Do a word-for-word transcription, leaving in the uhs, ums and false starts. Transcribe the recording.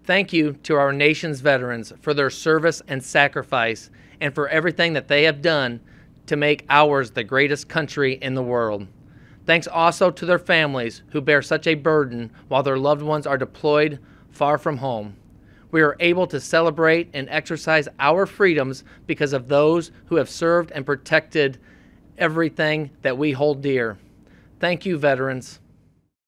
Thank you to our nation's veterans for their service and sacrifice and for everything that they have done to make ours the greatest country in the world. Thanks also to their families who bear such a burden while their loved ones are deployed far from home. We are able to celebrate and exercise our freedoms because of those who have served and protected everything that we hold dear. Thank you, veterans.